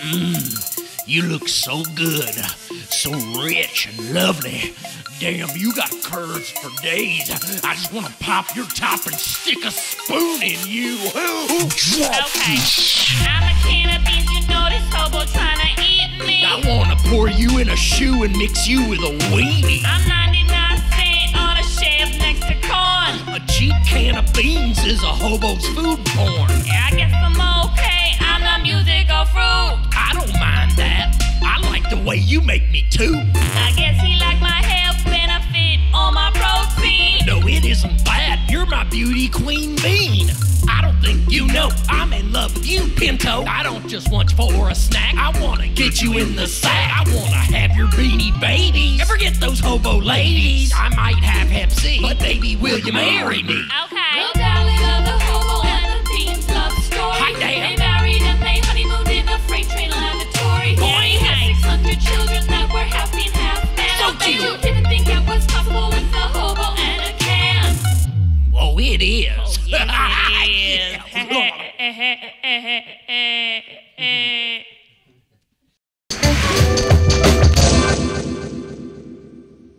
You look so good, so rich and lovely. Damn, you got curves for days. I just want to pop your top and stick a spoon in you. Okay, I'm a can of beans, you know this hobo trying to eat me. I want to pour you in a shoe and mix you with a weenie. I'm 99 cent on a shelf next to corn. A cheap can of beans is a hobo's food porn. Yeah, I guess I'm okay, I'm the musical fruit. I don't mind that. I like the way you make me too. I guess he like my health benefit on my protein. No, it isn't that. You're my beauty queen bean. I don't think you know I'm in love with you, Pinto. I don't just want you for a snack. I want to get you in the sack. I want to have your beanie babies. Ever get those hobo ladies? I might have Hep C, but baby, will you marry me? Okay. Well, darling of the hobo and the beans love story. Hi, Dad. They married and they honeymooned in a freight train lavatory. Boy, They had 600 children that were half bean, half man. So But cute. you didn't think that was possible with a hobo and a can. Oh, it is. Oh, yes, it is. Yeah.